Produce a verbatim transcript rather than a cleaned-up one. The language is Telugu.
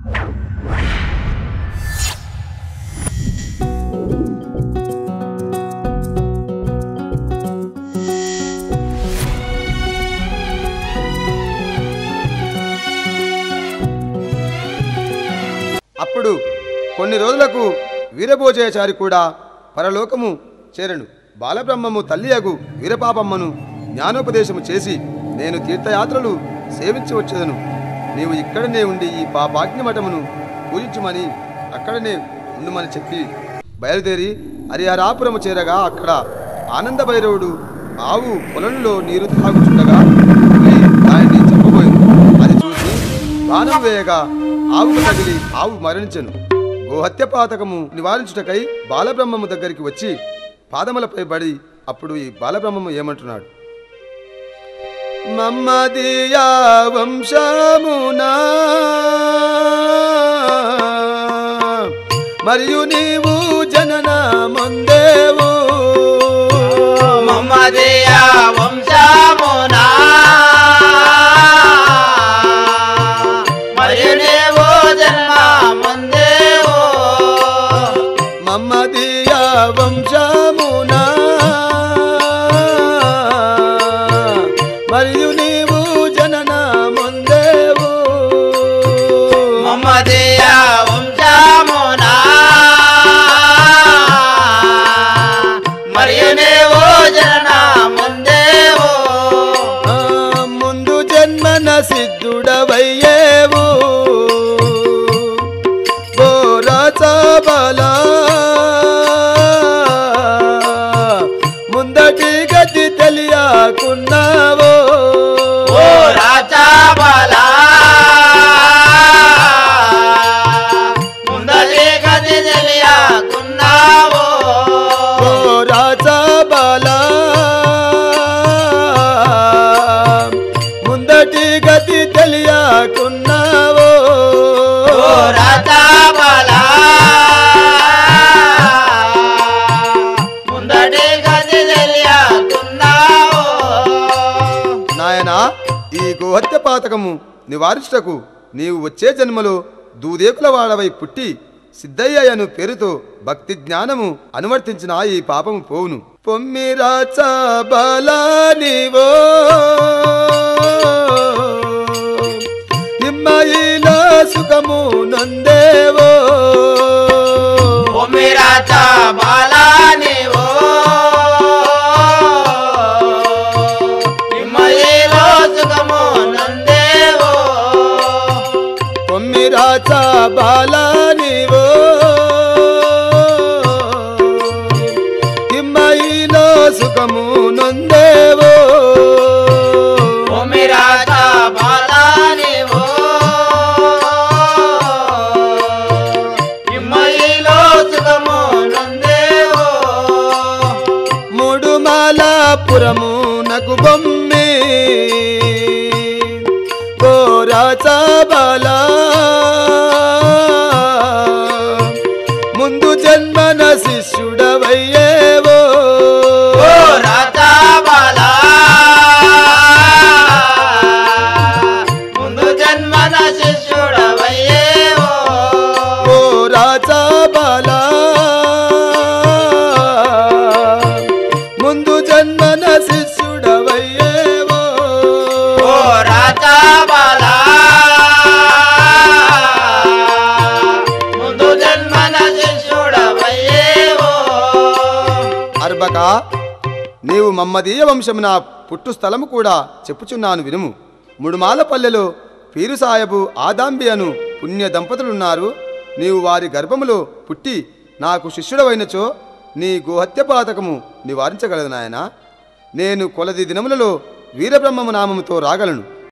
అప్పుడు కొన్ని రోజులకు వీరభోజయాచారి కూడా పరలోకము చేరను. బాలబ్రహ్మము తల్లియగు వీరపాపమ్మను జ్ఞానోపదేశము చేసి, నేను తీర్థయాత్రలు సేవించి వచ్చేదను, నీవు ఇక్కడనే ఉండి ఈ పాపాగ్నిమఠమును పూజించమని అక్కడనే ఉండమని చెప్పి బయలుదేరి హరిహరాపురము చేరగా అక్కడ ఆనంద భైరవుడు ఆవు పొలంలో నీరు తాగుచుండగా దానిని చెప్పబోయింది. అది చూసి బాణం వేయగా ఆవుకు తగిలి ఆవు మరణించెను. గోహత్య పాతకము నివారించుటకై బాలబ్రహ్మము దగ్గరికి వచ్చి పాదములపై పడి అప్పుడు ఈ బాలబ్రహ్మము ఏమంటున్నాడు? మమ్మదియా వంశమునా మరియు నీవు జనన ముందేవు, మమ్మదియా వంశమునా మరియు నీవు జన్మ ముందేవు, మమ్మదియా వంశమునా మరియు నీవు జనన ముందేవు, మమ్మదియా వంశమునా మరియు నీవు జనన ముందేవు, ముందు జన్మన సిద్ధుడవయ్యేవు బోరాచబలా, ముందటి గతి తెలియకున్నావో ఓ రాజాబలా, ముందటి గతి తెలియకున్నావో, ఓ రాచబలా, ముందటి గతి తెలియకున్నావో, ఓ రాజాబలా, ముందటి గతి తెలియకున్నావో. నాయనా, ఈ గోహత్య పాతకము నివారించుటకు నీవు వచ్చే జన్మలో దూదేకుల వాడవై పుట్టి సిద్ధయ్యను పేరుతో భక్తి జ్ఞానము అనువర్తించిన ఈ పాపము పోవును. పొమ్మిరాచ బలానివో నిమ్మయిలో సుఖము నందేవో, పొమ్మిరాచ బలానివో నిమ్మయిలో సుఖము నందేవో, పొమ్మిరాచ బలానివో నిమ్మయిలో సుఖము నందేవో, పొమ్మిరాచ బలానివో నిమ్మయిలో సుఖము నందేవో, మూడు మాలాపురము నకు బొమ్మి బోరాచబలా, ముందు జన్మన శిష్యుడవయ్యేవో, ఓ రాజాబలా, ముందు జన్మన శిష్యుడవయ్యేవో, ఓ రాచబలా, ముందు జన్మన శిష్యుడవయ్యేవో, ఓ రాజాబలా, ముందు జన్మన శిష్యుడవయ్యేవో. అర్బక, నీవు మమ్మదీయ వంశమున పుట్టు స్థలము కూడా చెప్పుచున్నాను వినుము. ముడుమాల పల్లెలో పీరు సాయబు ఆదాంబి అను పుణ్య దంపతులున్నారు. నీవు వారి గర్భములో పుట్టి నాకు శిష్యుడవైనచో నీ గోహత్య పాతకము నివారించగలదు నాయనా. నేను కొలది దినములలో వీరబ్రహ్మము నామముతో రాగలను.